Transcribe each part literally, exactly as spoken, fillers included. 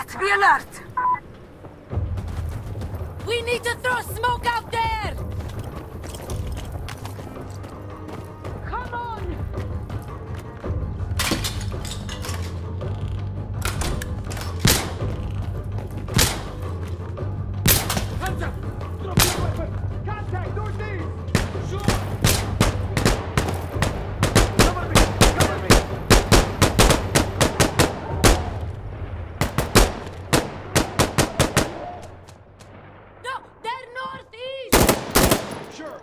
Be alert! We need to throw smoke out there! Come on! Hands up! Drop your weapon! Contact northeast! Sure! Cover me! Cover me! No! They're northeast! Sure!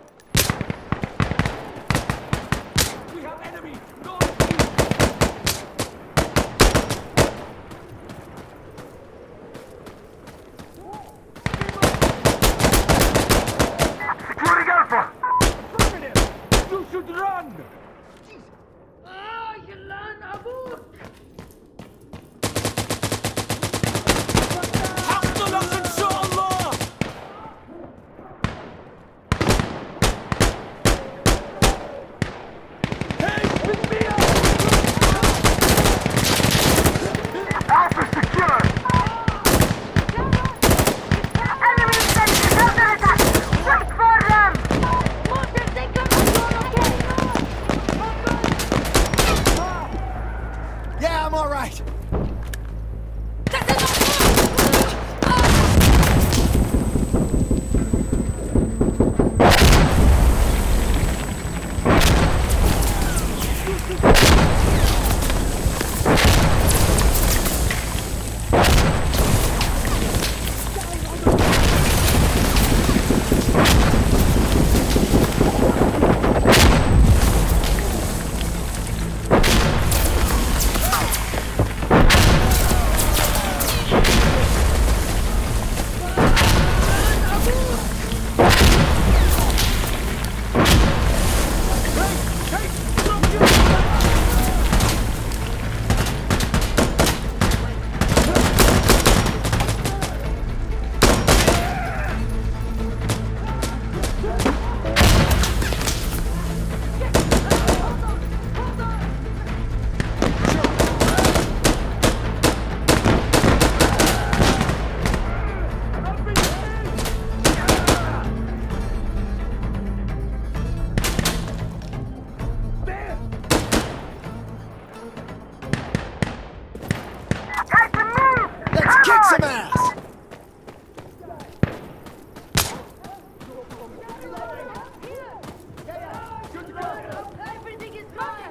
We have enemy! Northeast! Securing Alpha! Affirmative! You should run! Ah, Yalan Abuk! حقتلك إن شاء الله! Hey, pick me up! Alpha secure! Enemy station under attack! Wait for them! Mortar, they come on, okay? Yeah, I'm all right. That's enough! Time to move! Let's Come kick on! some ass! Everything is fine!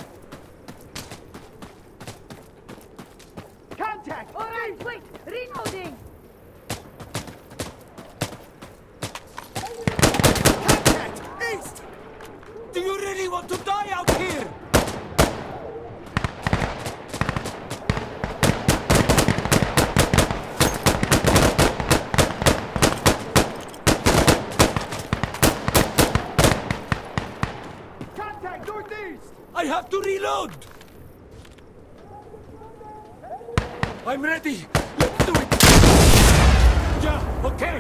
Contact! Alright, wait! Reloading! Contact! East! Do you really want to die out here? Contact northeast! I have to reload! I'm ready! Let's do it! Yeah, okay!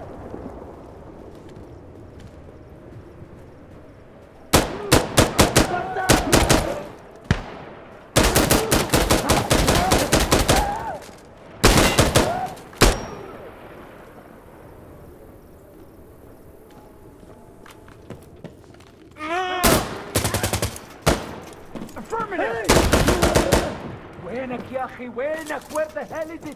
Affirmative! وينك يا أخي وينك؟ Where the hell is it?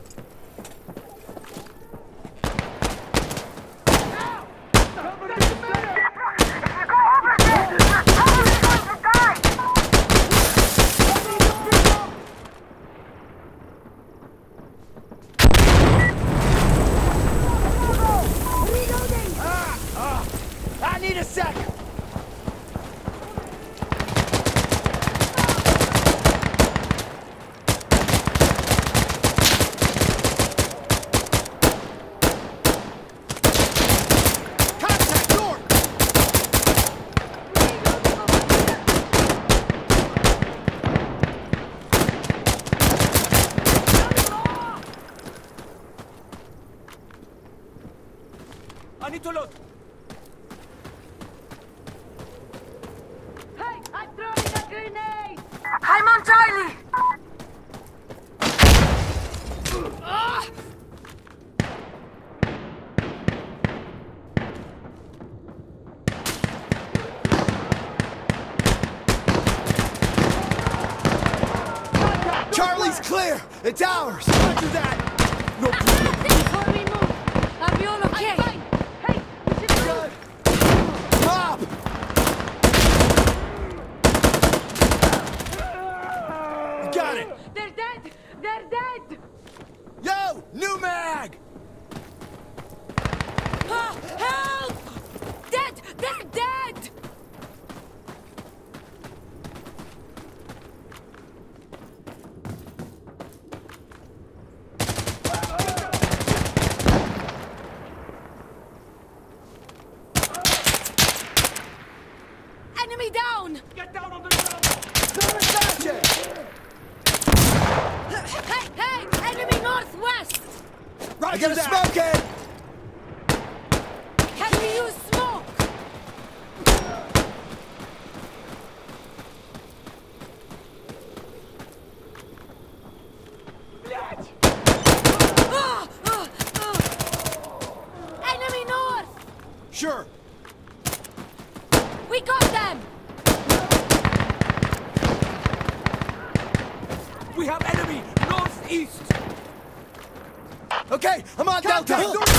If you go over there, you're probably going to die! Ah, ah, I need a sec! Contact north! I need to load. Hey, I'm throwing a grenade! I'm on Charlie! There! It's ours! Roger that! No problem. Before we move, are we all okay? I'm fine. Hey, we should move. Stop! Got it! They're dead. They're dead. Yo! New mag! Ah, help! Dead. They're dead. Enemy down! Get down on the ground! Gotcha! Hey, hey! Enemy northwest! I Roger got a that! smoke in! Can we use smoke? Блядь! Ah, ah, ah. Enemy north! Sure. We got them! We have enemy northeast! Okay, I'm on Delta!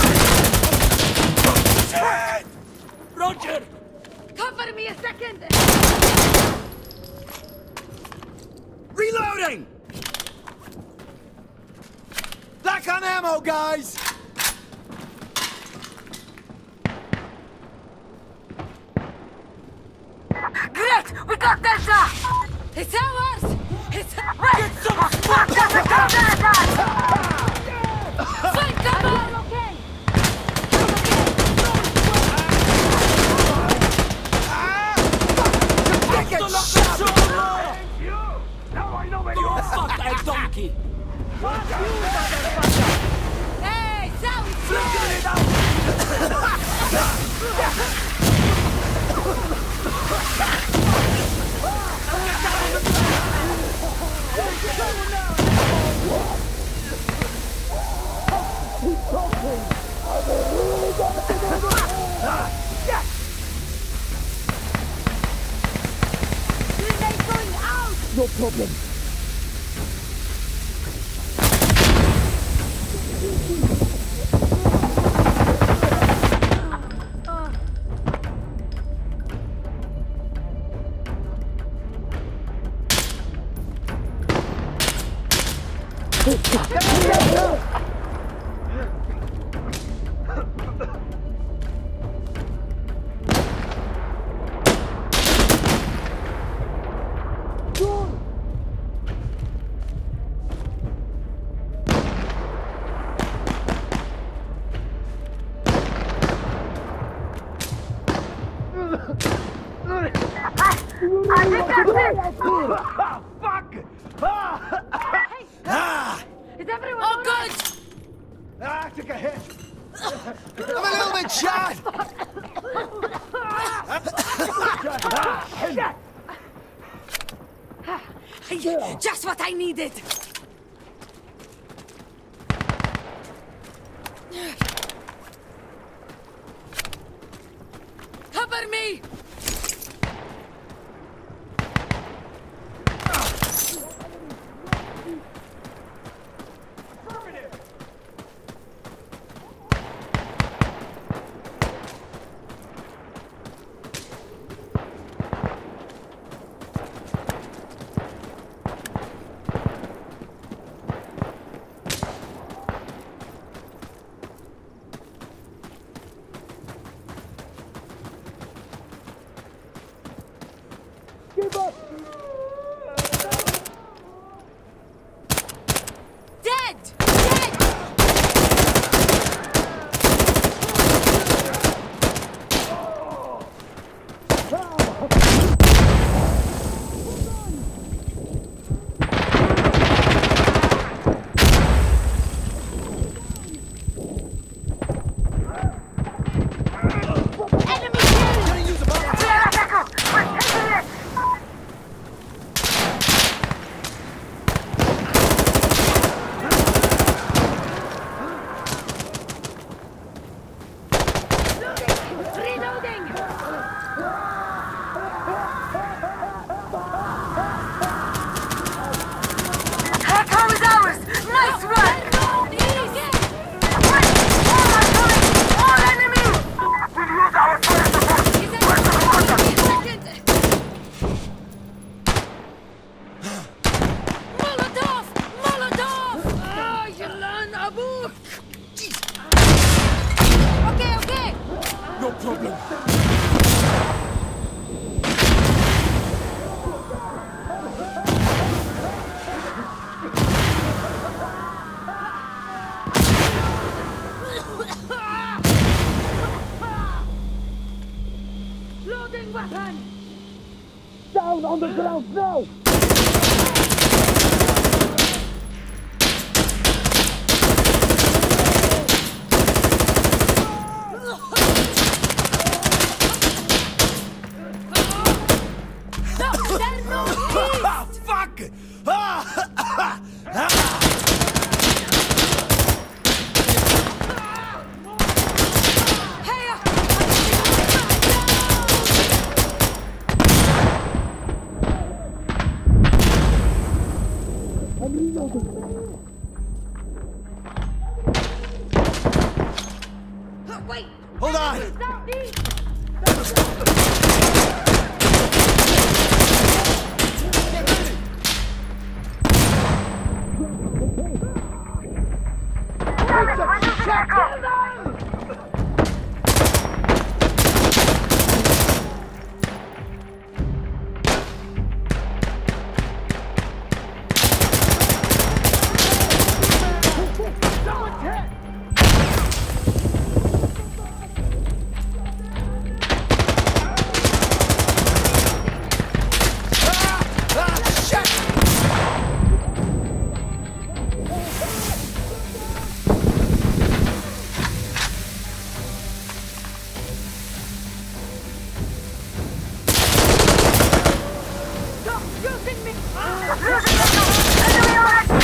Shit! Roger! Cover me a second! Reloading! Back on ammo, guys! Great! We got Delta! It's ours! It's Wait! Fuck! There's a counterattack! Fight cover! Okay! Get shot! You! Now I know where you are! Fuck a donkey! Hey, sound Grenade going out! No problem. I think that's it! Ah, fuck! Ah! Hey, Ah! is everyone oh all good! right? Ah, I took a hit. I'm a little bit shot! Shit! Just what I needed! Cover me! weapon! Down on the ground now! No, there's no Ah, fuck! Ah, ah, ah. Hey, uh, wait! Hold on! Southeast! Ah, shit! Stop shooting me! Enemy alert!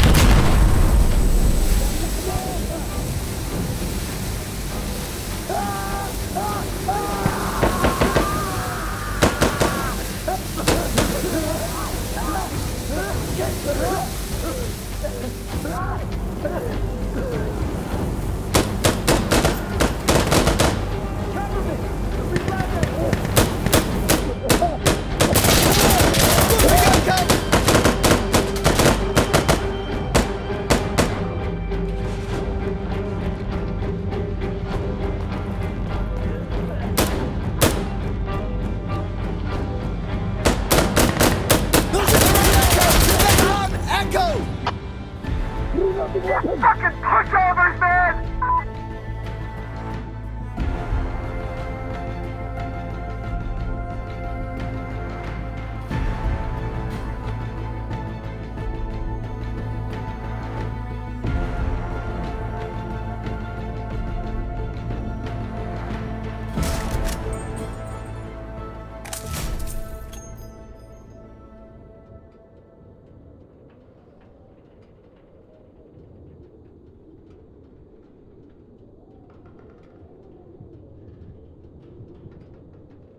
Echo! Fucking pushovers, man!